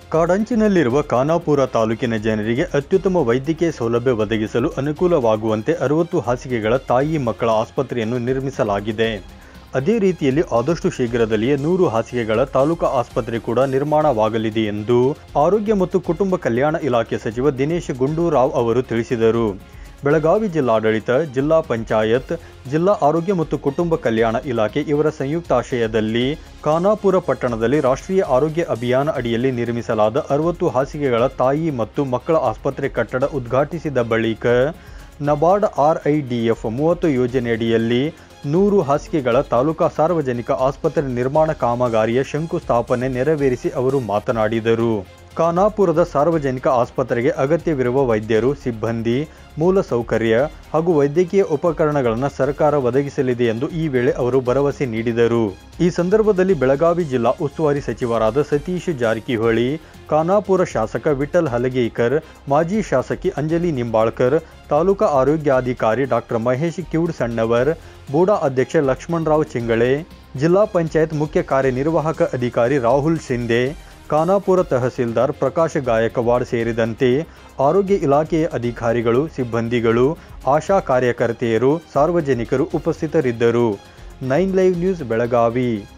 ಕಾಡಂಚಿನಲ್ಲಿರುವ ಖಾನಾಪುರ ತಾಲೂಕಿನ ಜನರಿಗೆ ಅತ್ಯುತ್ತಮ ವೈದ್ಯಕೀಯ ಸೌಲಭ್ಯ ಒದಗಿಸಲು ಅನುಕೂಲವಾಗುವಂತೆ 60 ಹಾಸಿಗೆಗಳ ತಾಯಿ ಮಕ್ಕಳ ಆಸ್ಪತ್ರೆಯನ್ನು ನಿರ್ಮಿಸಲಾಗಿದೆ. ಅದೇ ರೀತಿಯಲ್ಲಿ ಆದಷ್ಟು ಶೀಘ್ರದಲ್ಲಿಯೇ 100 ಹಾಸಿಗೆಗಳ ತಾಲೂಕಾ ಆಸ್ಪತ್ರೆ ಕೂಡ ನಿರ್ಮಾಣವಾಗಲಿದೆ ಎಂದು ಆರೋಗ್ಯ ಮತ್ತು ಕುಟುಂಬ ಕಲ್ಯಾಣ ಇಲಾಖೆ ಸಚಿವ ದಿನೇಶ್ ಗುಂಡೂರಾವ್ ಅವರು ತಿಳಿಸಿದರು. ಬೆಳಗಾವಿ ಜಿಲ್ಲಾಡಳಿತ, ಜಿಲ್ಲಾ ಪಂಚಾಯತ್, ಜಿಲ್ಲಾ ಆರೋಗ್ಯ ಮತ್ತು ಕುಟುಂಬ ಕಲ್ಯಾಣ ಇಲಾಖೆ ಇವರ ಸಂಯುಕ್ತಾಶ್ರಯದಲ್ಲಿ ಖಾನಾಪುರ ಪಟ್ಟಣದಲ್ಲಿ ರಾಷ್ಟ್ರೀಯ ಆರೋಗ್ಯ ಅಭಿಯಾನ ಅಡಿಯಲ್ಲಿ ನಿರ್ಮಿಸಲಾದ 60 ಹಾಸಿಗೆಗಳ ತಾಯಿ ಮತ್ತು ಮಕ್ಕಳ ಆಸ್ಪತ್ರೆ ಕಟ್ಟಡ ಉದ್ಘಾಟಿಸಿದ ಬಳಿಕ ನಬಾರ್ಡ್ RIDF 30 ಯೋಜನೆಯಡಿಯಲ್ಲಿ 100 ಹಾಸಿಗೆಗಳ ತಾಲೂಕಾ ಸಾರ್ವಜನಿಕ ಆಸ್ಪತ್ರೆ ನಿರ್ಮಾಣ ಕಾಮಗಾರಿಯ ಶಂಕುಸ್ಥಾಪನೆ ನೆರವೇರಿಸಿ ಅವರು ಮಾತನಾಡಿದರು. ಖಾನಾಪುರದ ಸಾರ್ವಜನಿಕ ಆಸ್ಪತ್ರೆಗೆ ಅಗತ್ಯವಿರುವ ವೈದ್ಯರು, ಸಿಬ್ಬಂದಿ, ಮೂಲಸೌಕರ್ಯ ಹಾಗೂ ವೈದ್ಯಕೀಯ ಉಪಕರಣಗಳನ್ನು ಸರ್ಕಾರ ಒದಗಿಸಲಿದೆ ಎಂದು ಈ ವೇಳೆ ಅವರು ಭರವಸೆ ನೀಡಿದರು. ಈ ಸಂದರ್ಭದಲ್ಲಿ ಬೆಳಗಾವಿ ಜಿಲ್ಲಾ ಉಸ್ತುವಾರಿ ಸಚಿವರಾದ ಸತೀಶ್ ಜಾರಕಿಹೊಳಿ, ಖಾನಾಪುರ ಶಾಸಕ ವಿಠ್ಠಲ್ ಹಲಗೇಕರ್, ಮಾಜಿ ಶಾಸಕಿ ಅಂಜಲಿ ನಿಂಬಾಳ್ಕರ್, ತಾಲೂಕಾ ಆರೋಗ್ಯಾಧಿಕಾರಿ ಡಾಕ್ಟರ್ ಮಹೇಶ್ ಕಿವುಡ್ಸಣ್ಣವರ್, ಬೂಡಾ ಅಧ್ಯಕ್ಷ ಲಕ್ಷ್ಮಣರಾವ್ ಚಿಂಗಳೆ, ಜಿಲ್ಲಾ ಪಂಚಾಯತ್ ಮುಖ್ಯ ಕಾರ್ಯನಿರ್ವಾಹಕ ಅಧಿಕಾರಿ ರಾಹುಲ್ ಶಿಂದೆ, ಖಾನಾಪುರ ತಹಸೀಲ್ದಾರ್ ಪ್ರಕಾಶ್ ಗಾಯಕ್ವಾಡ್ ಸೇರಿದಂತೆ ಆರೋಗ್ಯ ಇಲಾಖೆಯ ಅಧಿಕಾರಿಗಳು, ಸಿಬ್ಬಂದಿಗಳು, ಆಶಾ ಕಾರ್ಯಕರ್ತೆಯರು, ಸಾರ್ವಜನಿಕರು ಉಪಸ್ಥಿತರಿದ್ದರು. 9 ಲೈವ್ ನ್ಯೂಸ್ ಬೆಳಗಾವಿ.